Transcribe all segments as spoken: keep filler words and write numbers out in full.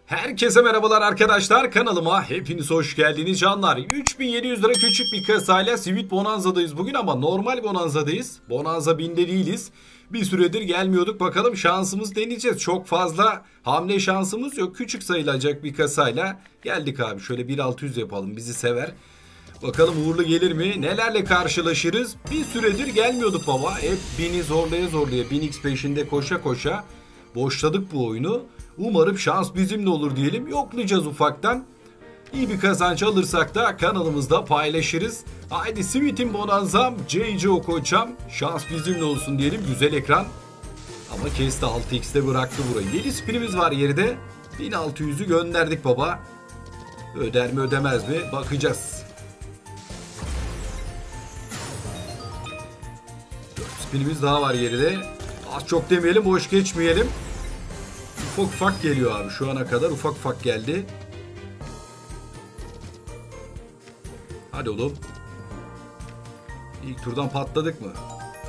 Herkese merhabalar arkadaşlar, kanalıma hepiniz hoş geldiniz canlar. üç bin yedi yüz lira küçük bir kasayla Sweet Bonanza'dayız bugün ama normal Bonanza'dayız. Bonanza binde değiliz. Bir süredir gelmiyorduk, bakalım şansımız deneyeceğiz. Çok fazla hamle şansımız yok, küçük sayılacak bir kasayla geldik abi. Şöyle bir altı yüz yapalım, bizi sever. Bakalım uğurlu gelir mi? Nelerle karşılaşırız? Bir süredir gelmiyorduk baba. Hep bini zorlaya zorlaya, bin x peşinde koşa koşa boşladık bu oyunu. Umarım şans bizimle olur diyelim. Yoklayacağız ufaktan. İyi bir kazanç alırsak da kanalımızda paylaşırız. Haydi Sweet'in Bonanzam, C C Okoçam, şans bizimle olsun diyelim. Güzel ekran. Ama kesti, altı x'te bıraktı burayı. yedi spinimiz var yeride. bin altı yüzü gönderdik baba. Öder mi ödemez mi? Bakacağız. dört spinimiz daha var yeride. Az çok demeyelim, boş geçmeyelim. Ufak ufak geliyor abi, şu ana kadar ufak ufak geldi. Hadi oğlum. İlk turdan patladık mı?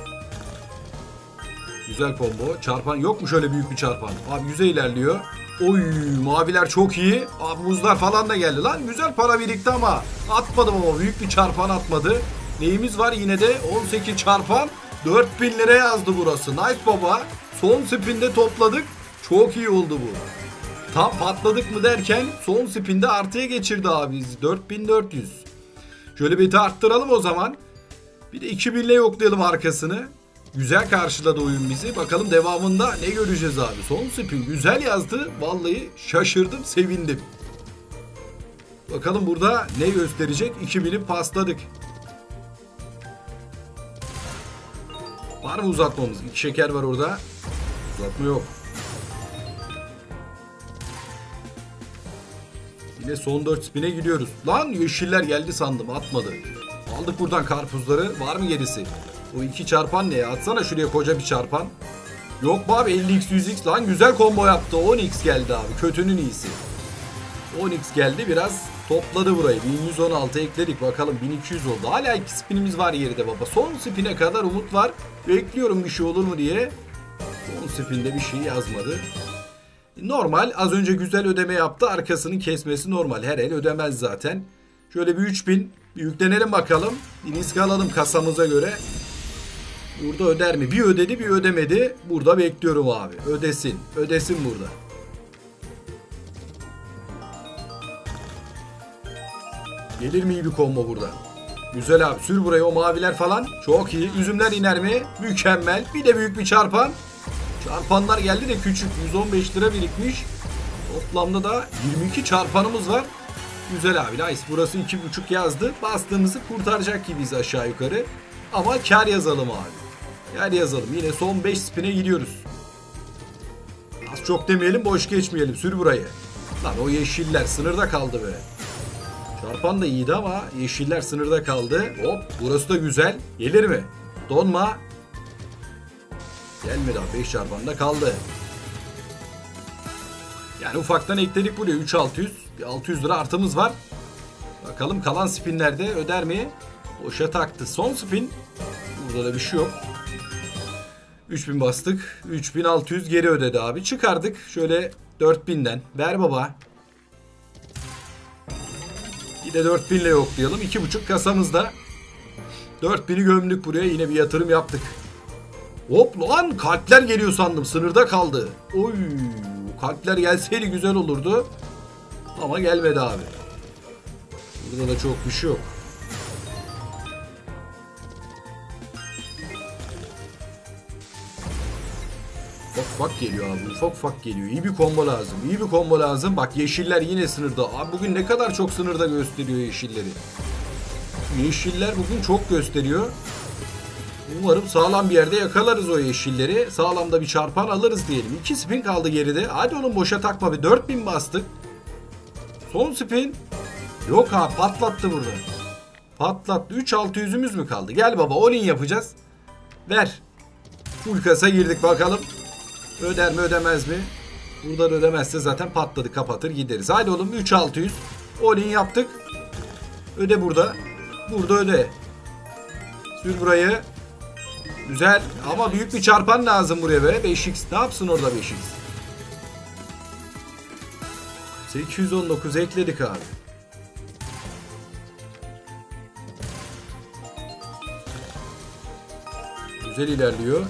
Güzel combo. Çarpan yok mu, şöyle büyük bir çarpan? Abi güzel ilerliyor. Oy, maviler çok iyi. Abi muzlar falan da geldi lan. Güzel para birikti ama atmadım, ama büyük bir çarpan atmadı. Neyimiz var yine de? on sekiz çarpan. dört bin lira yazdı burası. Nice baba. Son spinde topladık. Çok iyi oldu bu. Tam patladık mı derken son spinde artıya geçirdi abi bizi. dört bin dört yüz. Şöyle bir arttıralım o zaman. Bir de iki bin ile yoklayalım arkasını. Güzel karşıladı oyun bizi. Bakalım devamında ne göreceğiz abi. Son spin güzel yazdı. Vallahi şaşırdım, sevindim. Bakalım burada ne gösterecek. iki bini pasladık. Var mı uzatmamız? İki şeker var orada. Uzatma yok. Yine son dört spine gidiyoruz. Lan yeşiller geldi sandım, atmadı. Aldık buradan karpuzları. Var mı gerisi? O iki çarpan ne ya? Atsana şuraya koca bir çarpan. Yok mu abi, elli x yüz x lan, güzel combo yaptı. on x geldi abi, kötünün iyisi. on x geldi, biraz topladı burayı. bin yüz on altı ekledik, bakalım bin iki yüz oldu. Hala iki spinimiz var yerinde baba. Son spine kadar umut var. Bekliyorum bir şey olur mu diye. Son spinde bir şey yazmadı. Normal, az önce güzel ödeme yaptı, arkasını kesmesi normal, her el ödemez zaten. Şöyle bir üç bin bir yüklenelim bakalım, bir risk alalım kasamıza göre. Burada öder mi? Bir ödedi, bir ödemedi. Burada bekliyorum abi, ödesin ödesin burada. Gelir mi iyi bir combo burada? Güzel abi, sür buraya, o maviler falan çok iyi. Üzümler iner mi? Mükemmel. Bir de büyük bir çarpan. Çarpanlar geldi de küçük, yüz on beş lira birikmiş. Toplamda da yirmi iki çarpanımız var. Güzel abi, nice. Burası iki buçuk yazdı. Bastığımızı kurtaracak gibiyiz aşağı yukarı. Ama kar yazalım abi. Kar yazalım. Yine son beş spine gidiyoruz. Az çok demeyelim, boş geçmeyelim. Sür burayı. Lan o yeşiller sınırda kaldı be. Çarpan da iyiydi ama yeşiller sınırda kaldı. Hop, burası da güzel. Gelir mi? Donma. Gelmedi abi, beş çarpanda kaldı. Yani ufaktan ekledik buraya, üç bin altı yüz. Bir altı yüz lira artımız var. Bakalım kalan spinlerde öder mi? Boşa taktı. Son spin. Burada da bir şey yok. üç bin bastık. üç bin altı yüz geri ödedi abi. Çıkardık şöyle dört binden. Ver baba. Bir de dört bin ile yoklayalım. iki buçuk kasamızda. dört bini gömdük buraya. Yine bir yatırım yaptık. Hop lan, kalpler geliyor sandım, sınırda kaldı. Oy, kalpler gelseydi güzel olurdu. Ama gelmedi abi. Burada da çok bir şey yok. Ufak ufak geliyor abi, ufak ufak geliyor. İyi bir combo lazım, iyi bir combo lazım. Bak yeşiller yine sınırda. Abi bugün ne kadar çok sınırda gösteriyor yeşilleri. Yeşiller bugün çok gösteriyor. Umarım sağlam bir yerde yakalarız o yeşilleri. Sağlam da bir çarpan alırız diyelim. iki spin kaldı geride. Hadi oğlum, boşa takma bir. dört bin bastık. Son spin. Yok ha, patlattı burada. Patlattı. üç bin altı yüzümüz mü kaldı? Gel baba, all-in yapacağız. Ver. Full kasa girdik, bakalım. Öder mi ödemez mi? Buradan ödemezse zaten patladı, kapatır gideriz. Hadi oğlum, üç bin altı yüz. All-in yaptık. Öde burada. Burada öde. Sür burayı. Güzel ama büyük bir çarpan lazım buraya be. beş x ne yapsın orada beş x? sekiz yüz on dokuz ekledik abi. Güzel ilerliyor.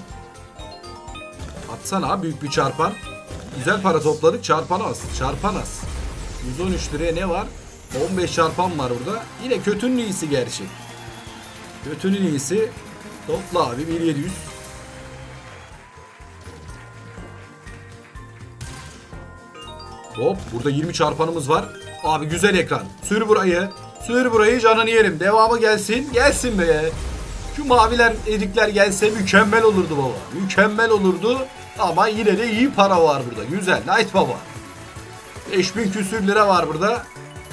Atsana büyük bir çarpan. Güzel para topladık. Çarpan az. Çarpan az. yüz on üç liraya ne var? on beş çarpan var burada. Yine kötünün iyisi gerçi. Kötünün iyisi. Topla abi bin yedi yüz. Hop burada yirmi çarpanımız var. Abi güzel ekran. Sür burayı. Sür burayı canını yerim. Devamı gelsin. Gelsin be. Şu maviler erikler gelse mükemmel olurdu baba. Mükemmel olurdu. Ama yine de iyi para var burada. Güzel. Night baba. beş bin küsür lira var burada.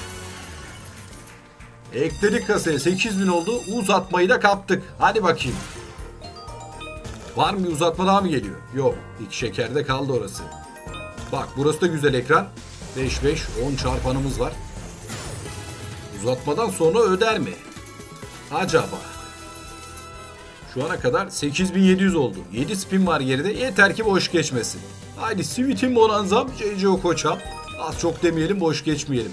Ekledik kasaya. sekiz bin oldu. Uzatmayı da kaptık. Hadi bakayım. Var mı uzatma daha mı geliyor? Yok. İki şekerde kaldı orası. Bak burası da güzel ekran. beş beş on çarpanımız var. Uzatmadan sonra öder mi? Acaba? Şu ana kadar sekiz bin yedi yüz oldu. yedi spin var geride. Yeter ki boş geçmesin. Haydi Sweet'in bonanzam. C C O koçam. Az çok demeyelim, boş geçmeyelim.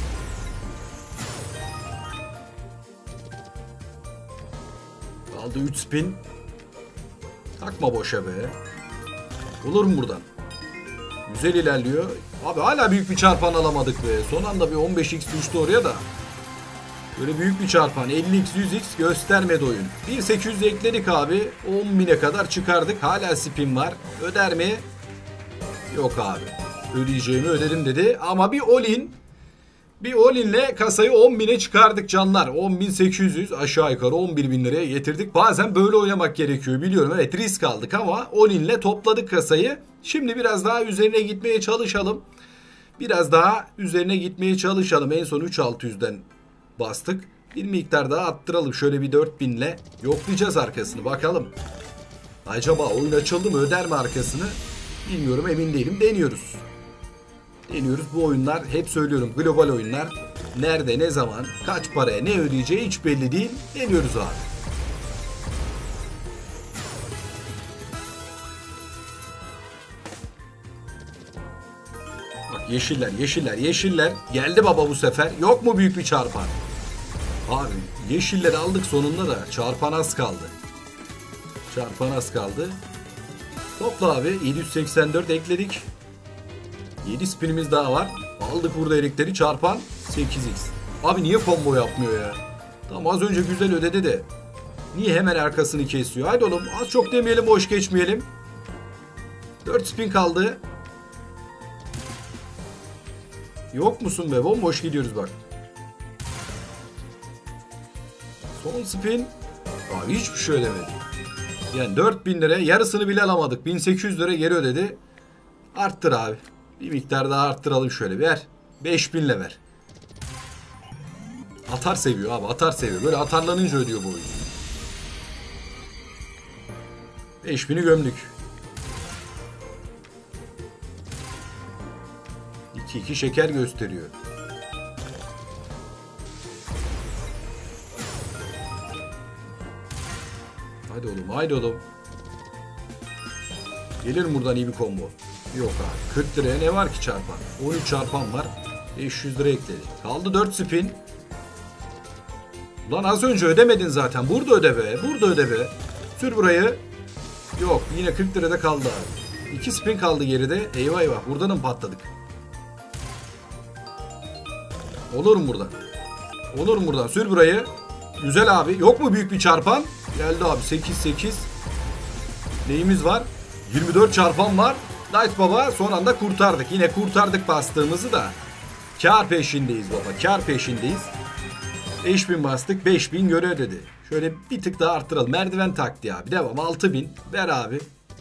Kaldı üç spin. Takma boşa be. Olur mu buradan? Güzel ilerliyor. Abi hala büyük bir çarpan alamadık be. Son anda bir on beş x düştü oraya da. Böyle büyük bir çarpan. elli x yüz x göstermedi oyun. bin sekiz yüz ekledik abi. on bine kadar çıkardık. Hala spin var. Öder mi? Yok abi. Ödeyeceğimi ödedim dedi. Ama bir all-in. Bir all-in'le kasayı on bine çıkardık canlar. on bin sekiz yüz aşağı yukarı on bir bin liraya getirdik. Bazen böyle oynamak gerekiyor biliyorum. Evet risk aldık ama all-in'le topladık kasayı. Şimdi biraz daha üzerine gitmeye çalışalım. Biraz daha üzerine gitmeye çalışalım. En son üç bin altı yüzden bastık. Bir miktar daha attıralım. Şöyle bir dört binle yoklayacağız arkasını. Bakalım. Acaba oyun açıldı mı? Öder mi arkasını? Bilmiyorum, emin değilim. Deniyoruz. Deniyoruz. Bu oyunlar hep söylüyorum. Global oyunlar. Nerede, ne zaman, kaç paraya ne ödeyeceği hiç belli değil. Deniyoruz abi. Bak yeşiller, yeşiller, yeşiller. Geldi baba bu sefer. Yok mu büyük bir çarpan? Abi yeşilleri aldık sonunda da çarpan az kaldı. Çarpan az kaldı. Topla abi. yedi yüz seksen dört ekledik. yedi spinimiz daha var. Aldık burada erikleri, çarpan sekiz x. Abi niye combo yapmıyor ya? Tamam az önce güzel ödedi de. Niye hemen arkasını kesiyor? Haydi oğlum az çok demeyelim, boş geçmeyelim. dört spin kaldı. Yok musun be? Bomboş gidiyoruz bak. Son spin. Abi hiçbir şey ödemedi. Yani dört bin lira, yarısını bile alamadık. bin sekiz yüz lira geri ödedi. Arttır abi. Bir miktar daha arttıralım şöyle. Ver. beş binle ver. Atar seviyor abi. Atar seviyor. Böyle atarlanınca ödüyor bu oyun. beş bini gömdük. iki iki şeker gösteriyor. Haydi oğlum, haydi oğlum. Gelir mi buradan iyi bir combo? Yok abi. kırk liraya ne var ki çarpan? on üç çarpan var. beş yüz lira ekledik. Kaldı dört spin. Lan az önce ödemedin zaten. Burada öde be. Burada öde be. Sür burayı. Yok. Yine kırk lirada kaldı abi. iki spin kaldı geride. Eyvah eyvah. Buradan mı patladık? Olur mu buradan? Olur mu buradan? Sür burayı. Güzel abi. Yok mu büyük bir çarpan? Geldi abi. sekiz sekiz. Neyimiz var? yirmi dört çarpan var. Night baba son anda kurtardık. Yine kurtardık bastığımızı da. Kar peşindeyiz baba. Kar peşindeyiz. beş bin bastık. beş bin göre ödedi. Şöyle bir tık daha arttıralım. Merdiven taktiği abi. Devam. altı bin. Ver abi.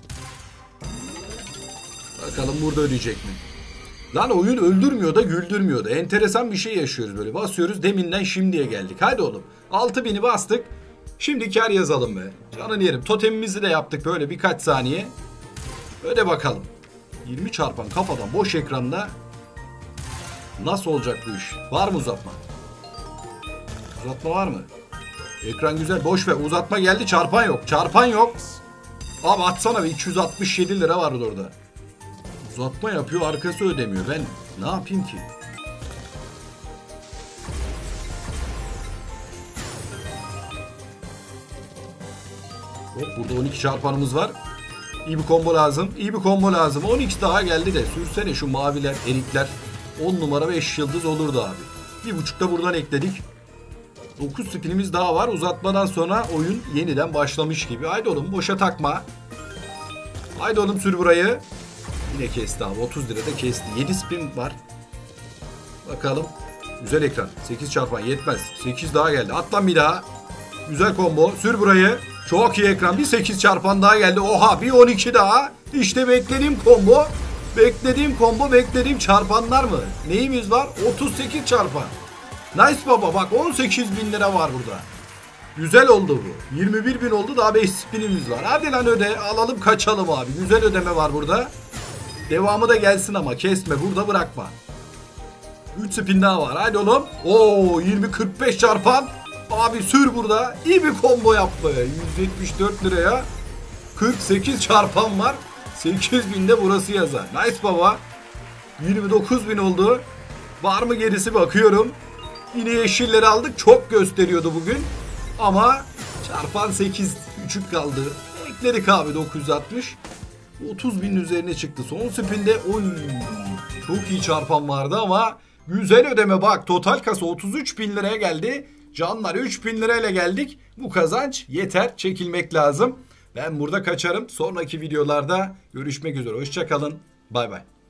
Bakalım burada ödeyecek mi? Lan oyun öldürmüyor da güldürmüyor da. Enteresan bir şey yaşıyoruz böyle. Basıyoruz. Deminden şimdiye geldik. Hadi oğlum. altı bini bastık. Şimdi kar yazalım be. Canını yerim. Totemimizi de yaptık böyle birkaç saniye. Öde bakalım. yirmi çarpan kafadan boş ekranda. Nasıl olacak bu iş? Var mı uzatma? Uzatma var mı? Ekran güzel. Boş ver. Uzatma geldi. Çarpan yok. Çarpan yok. Abi atsana be. iki yüz altmış yedi lira vardı orada. Uzatma yapıyor. Arkası ödemiyor. Ben ne yapayım ki? Hop, burada on iki çarpanımız var. İyi bir combo lazım. İyi bir combo lazım. on iki daha geldi de. Sürsene şu maviler, erikler. on numara beş yıldız olurdu abi. Bir buçuk da buradan ekledik. dokuz spinimiz daha var. Uzatmadan sonra oyun yeniden başlamış gibi. Haydi oğlum boşa takma. Haydi oğlum sür burayı. Yine kesti abi. otuz lira da kesti. yedi spin var. Bakalım. Güzel ekran. sekiz çarpan yetmez. sekiz daha geldi. Atlan bir daha. Güzel combo. Sür burayı. Çok iyi ekran. Bir sekiz çarpan daha geldi. Oha, bir on iki daha. İşte beklediğim combo. Beklediğim combo, beklediğim çarpanlar mı? Neyimiz var? otuz sekiz çarpan. Nice baba, bak on sekiz bin lira var burada. Güzel oldu bu. yirmi bir bin oldu, daha beş spinimiz var. Hadi lan öde, alalım kaçalım abi. Güzel ödeme var burada. Devamı da gelsin ama kesme, burada bırakma. üç spin daha var, hadi oğlum. Oo, yirmi kırk beş çarpan. Abi sür burada. İyi bir combo yaptı. yüz yetmiş dört liraya kırk sekiz çarpan var. sekiz binde burası yazar. Nice baba. yirmi dokuz bin oldu. Var mı gerisi bakıyorum. Yine yeşilleri aldık. Çok gösteriyordu bugün. Ama çarpan sekiz küçük kaldı. Ekledik abi dokuz yüz altmış. otuz binin üzerine çıktı. Son spinde oy, çok iyi çarpan vardı ama güzel ödeme bak. Total kasa otuz üç bin liraya geldi. Canlar üç bin lirayla geldik. Bu kazanç yeter. Çekilmek lazım. Ben burada kaçarım. Sonraki videolarda görüşmek üzere. Hoşça kalın. Bay bay.